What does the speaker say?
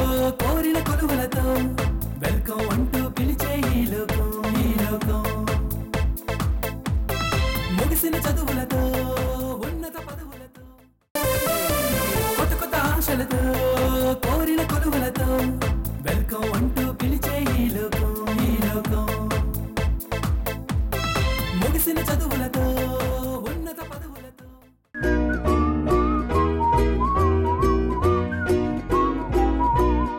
కోరిన కొలువులతో వెల్కమ్ అంటూ పిలిచే ఈ లోకం ముగిసిన చదువులతో ఉన్నత పదవులతో కొత్త కొత్త ఆశలతో కోరిన కొలువులతో వెల్కమ్ అంటూ పిలిచే ఈ లోకం ముగిసిన చదువు